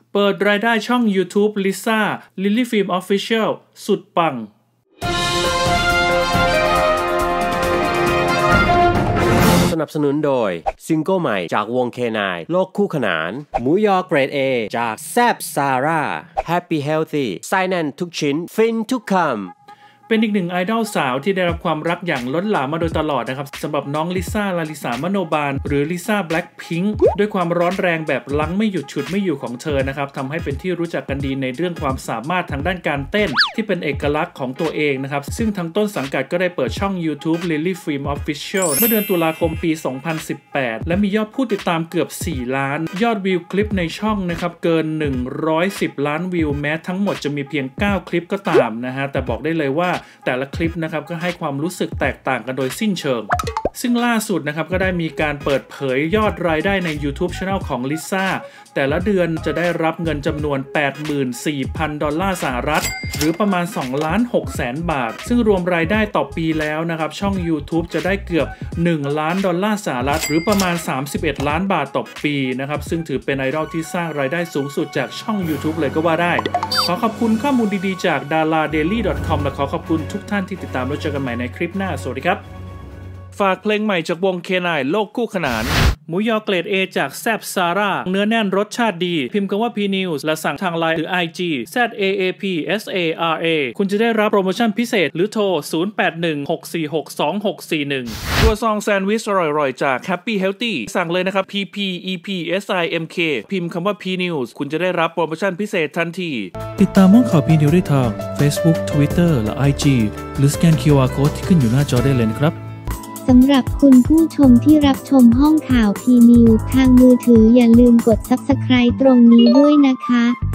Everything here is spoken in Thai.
เปิดรายได้ช่อง YouTube ลิซ่า Lily Film Official สุดปังสนับสนุนโดยซิงเกิลใหม่จากวง K9 โลกคู่ขนานหมูยอเกรด A จากแซบซาร่า Happy Healthy ไส้แน่นทุกชิ้นฟินทุกคำเป็นอีกหนึ่งไอดอลสาวที่ได้รับความรักอย่างล้นหลามมาโดยตลอดนะครับสำหรับน้องลิซ่าลาลิสามโนบาลหรือลิซ่าแบล็คพิงค์ด้วยความร้อนแรงแบบลังไม่หยุดฉุดไม่อยู่ของเธอนะครับทำให้เป็นที่รู้จักกันดีในเรื่องความสามารถทางด้านการเต้นที่เป็นเอกลักษณ์ของตัวเองนะครับซึ่งทางต้นสังกัดก็ได้เปิดช่อง YouTube Lily Film Official เมื่อเดือนตุลาคมปี 2018 และมียอดผู้ติดตามเกือบ 4 ล้านยอดวิวคลิปในช่องนะครับเกิน 110 ล้านวิวแม้ทั้งหมดจะมีเพียง 9 คลิปก็ตามนะฮะแต่บอกได้เลยว่าแต่ละคลิปนะครับก็ให้ความรู้สึกแตกต่างกันโดยสิ้นเชิงซึ่งล่าสุดนะครับก็ได้มีการเปิดเผยยอดรายได้ใน YouTube Channel ของลิซ่าแต่ละเดือนจะได้รับเงินจำนวน 84,000 ดอลลาร์สหรัฐหรือประมาณ 2,600,000 บาทซึ่งรวมรายได้ต่อปีแล้วนะครับช่อง YouTube จะได้เกือบ 1 ล้านดอลลาร์สหรัฐหรือประมาณ 31 ล้านบาทต่อปีนะครับซึ่งถือเป็นไอดอลที่สร้างรายได้สูงสุดจากช่อง YouTube เลยก็ว่าได้ขอขอบคุณข้อมูลดีๆจาก daradaily.com และขอขอบคุณทุกท่านที่ติดตามแล้วเจอกันใหม่ในคลิปหน้าสวัสดีครับฝากเพลงใหม่จากวง K9 โลกคู่ขนานหมูยอเกรด A จากแซบซาร่าเนื้อแน่นรสชาติดีพิมพ์คำว่า P-News และสั่งทาง LINE หรือ IG ZAAPSARA คุณจะได้รับโปรโมชั่นพิเศษหรือโทร 0816462641 ตัวซองแซนด์วิชอร่อยๆจาก Happy Healthy สั่งเลยนะครับ PPEPSIMK พิมพ์คำว่า P-News คุณจะได้รับโปรโมชั่นพิเศษทันทีติดตามห้องข่าว P-News ได้ทาง Facebook Twitter และ IG หรือสแกน QR Code ที่ขึ้นอยู่หน้าจอได้เลยนะครับสำหรับคุณผู้ชมที่รับชมห้องข่าว P-News ทางมือถืออย่าลืมกด Subscribe ตรงนี้ด้วยนะคะ